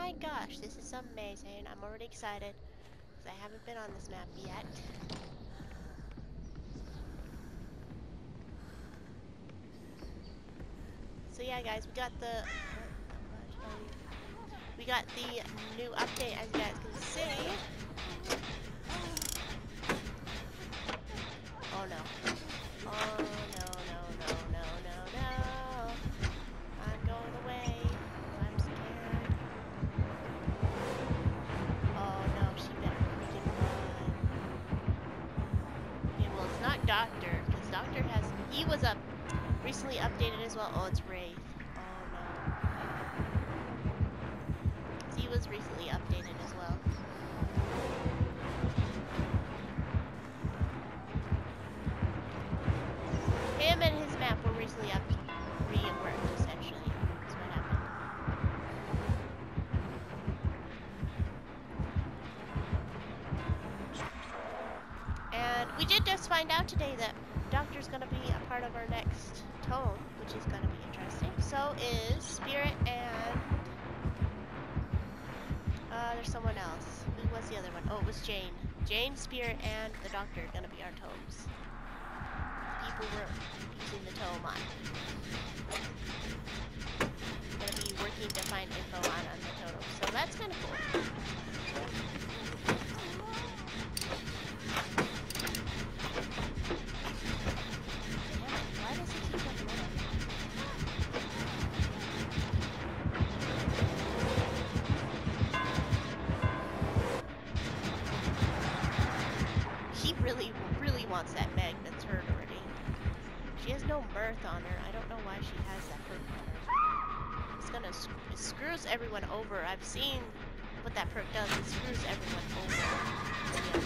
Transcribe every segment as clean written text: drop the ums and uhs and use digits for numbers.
my gosh, this is amazing. I'm already excited because I haven't been on this map yet. So yeah, guys, we got the new update, as you guys can see. Oh no! Oh no! No! No! No! No! No! I'm going away. I'm scared. Oh no! She better freaking run. Okay, well it's not Doctor, because Doctor he was recently updated as well. Oh, it's Wraith. He was recently updated as well. Him and his map were recently reworked, essentially. That's what happened. And we did just find out today that Doctor's gonna be a part of our next tome, which is gonna be interesting. So is Spirit and there's someone else. Who was the other one? Oh, it was Jane. Jane, Spirit, and the Doctor are gonna be our tomes. People were using the tome on. Gonna be working to find info on the totem. So that's kind of cool. Why does he keep on running? Really wants that Meg that's hurt already. She has no mirth on her. I don't know why she has that perk on her. It screws everyone over. I've seen what that perk does. It screws everyone over.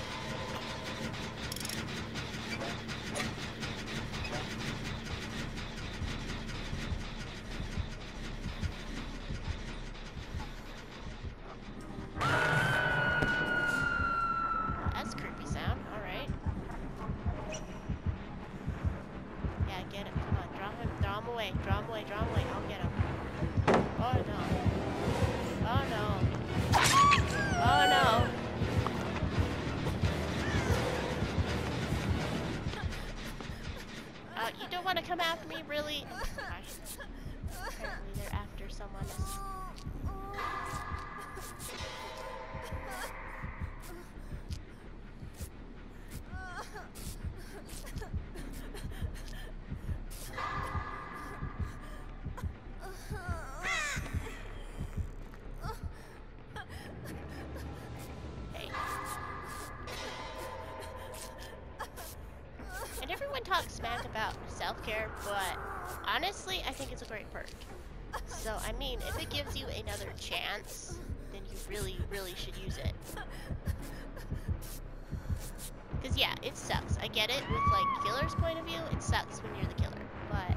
Draw him away, I'll get him. Oh no. Oh no. Oh no. You don't want to come after me, really? Gosh. Apparently they're after someone. Talk smack about self-care, but honestly, I think it's a great perk. So, I mean, if it gives you another chance, then you really should use it. Because, yeah, it sucks. I get it with, like, killer's point of view, it sucks when you're the killer, but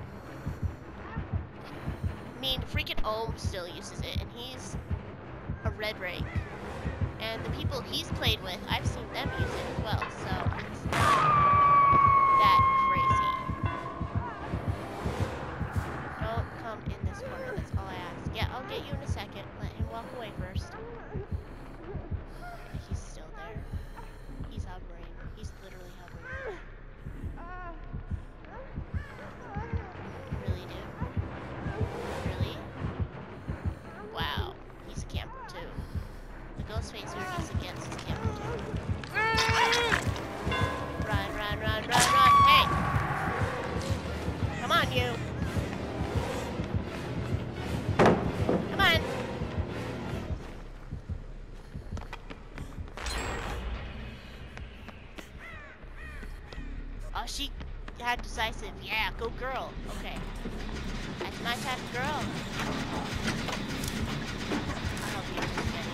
I mean, freaking Ohm still uses it, and he's a red rank. And the people he's played with, I've seen them use it as well, so it's that crazy. Don't come in this corner, that's all I ask. Yeah, I'll get you in a second. Let him walk away first. He's still there. He's hovering. He's literally hovering. Really, dude? Really? Wow. He's a camper, too. The ghost face we're just against is camper, too. Run. Hey! Come on, you! Come on! Oh, she had decisive. Yeah, go girl. Okay. That's my type of girl. I hope you understand.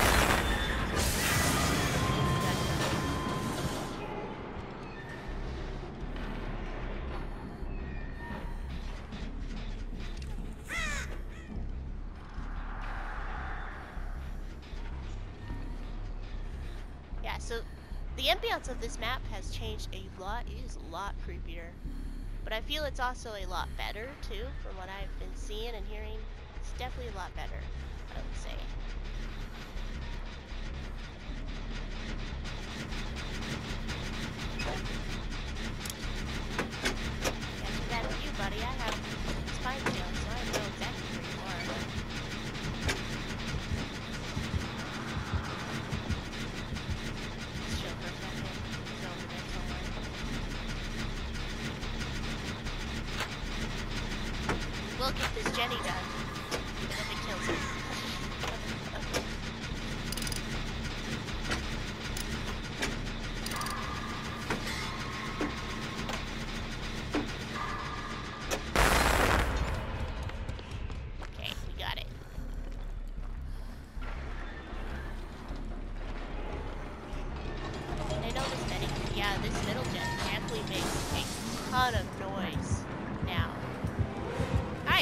So the ambience of this map has changed a lot. It is a lot creepier, but I feel it's also a lot better too, from what I've been seeing and hearing It's definitely a lot better, I would say. Yeah, too bad for you, buddy. I have spine tail, so I know exactly where you are. Let's chill for a second. He's over there somewhere. We'll get this Jenny done. Even if it kills her. Okay, we got it. And I know this many. Yeah, this middle gen definitely makes a ton of noise now. Hi!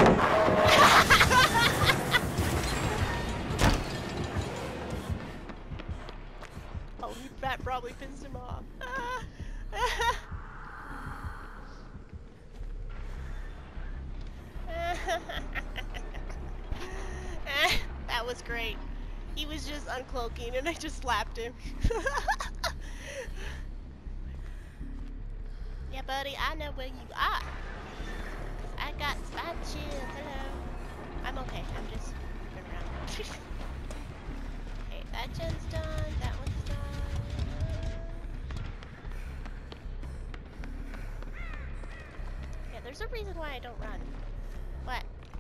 Oh, that probably pissed him off. That was great. He was just uncloaking and I just slapped him. Yeah, buddy, I know where you are. I got spine chill. Hello. I'm okay. I'm just moving around. Okay, that gen's done. That one's done. Yeah, there's a reason why I don't run. What?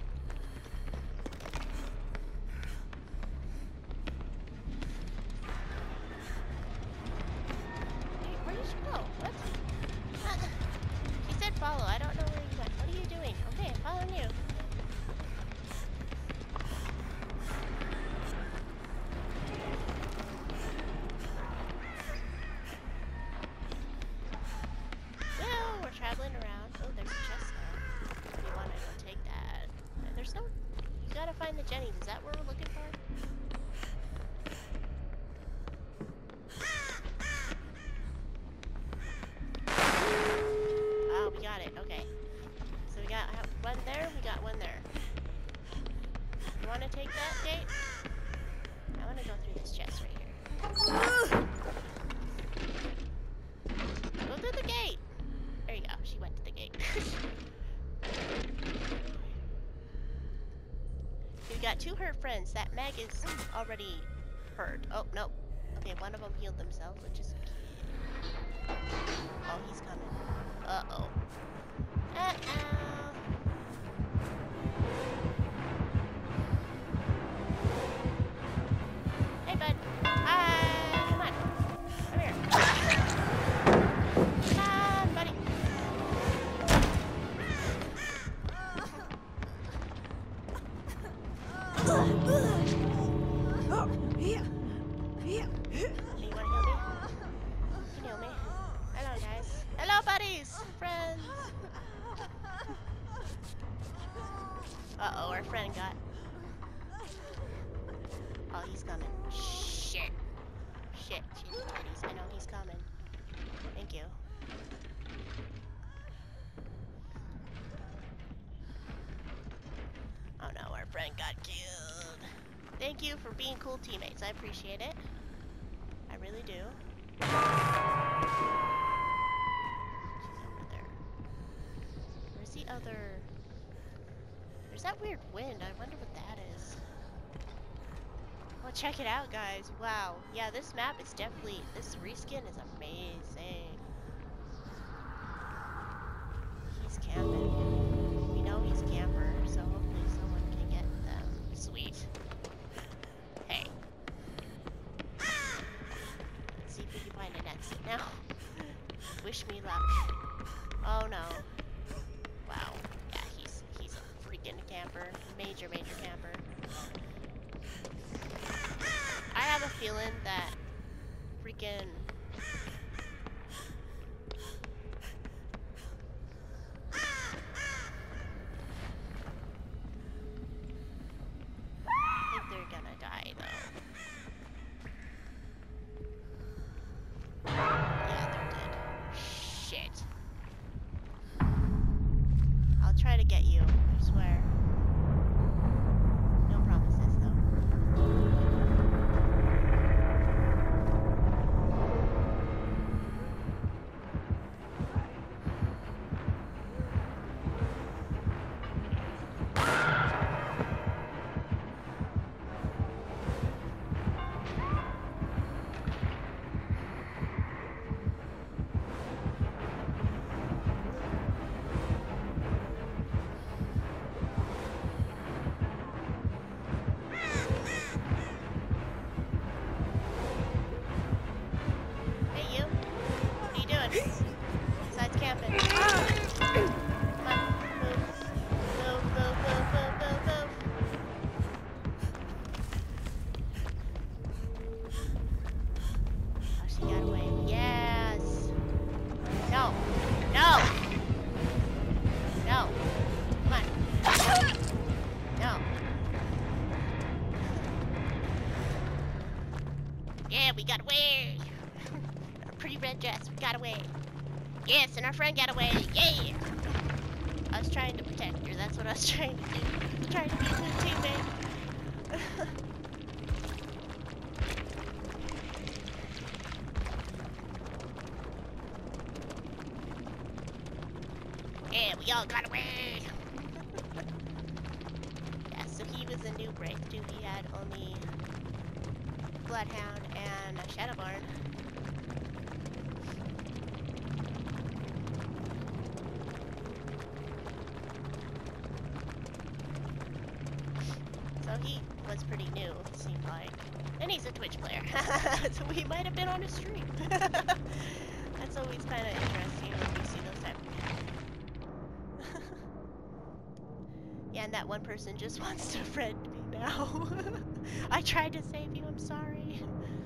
Hey, where did you go? What? She said follow. I don't know where you went. What are you doing? Okay, I'm following you. Well, we're traveling around. Oh, there's a chest there. If you want to go take that. There's no... You gotta find the Jennies. Is that what we're looking for? Oh, we got it. Okay. So we got one there, we got one there. You want to take that gate? I want to go through this chest right here. Go through the gate! There you go, she went to the gate. We got two hurt friends. That Meg is already hurt. Oh, no. Okay, one of them healed themselves, which is... Oh, he's coming. Uh-oh. Uh-oh. Hey, bud. Hi. Come on. Come here. Come on, buddy. You wanna heal me? You can heal me. Hello, guys. Hello, buddies! Friends! Uh-oh, our friend got... Oh, he's coming. Shit. Shit, I know he's coming. Thank you. Oh no, our friend got killed. Thank you for being cool teammates. I appreciate it. I really do. She's over there. Where's the other... There's that weird wind. I wonder what that is. Well, check it out, guys. Wow. Yeah, this map is definitely... This reskin is amazing. He's camping. We know he's camper, so hopefully someone can get them. Sweet. Hey. Let's see if we can find an exit now. Wish me luck. Oh no. Wow. Yeah, he's a freaking camper. Major camper. I have a feeling that freaking... I think they're gonna die, though. Yeah, they're dead. Shit. I'll try to get you, I swear. Yeah, we got away. Our pretty red dress, we got away. Yes, and our friend got away. Yeah. I was trying to protect her. That's what I was trying to do. I was trying to be a good teammate. Yeah, we all got away. Yeah, so he was a new Wraith too. He had only Bloodhound and a Shadowbarn. So he was pretty new, it seemed like. And he's a Twitch player. So we might have been on a stream. That's always kind of interesting when you see those type of people. Yeah, and that one person just wants to friend me now. I tried to save you, I'm sorry.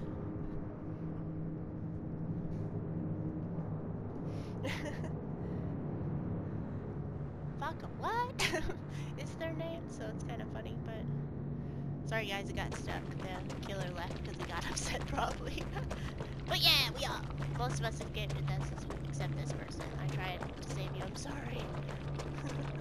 Fuck, what? Is their name? So it's kind of funny, but... Sorry guys, it got stuck. The killer left because he got upset probably. But yeah, we all... Most of us have gave it this, except this person. I tried to save you, I'm sorry.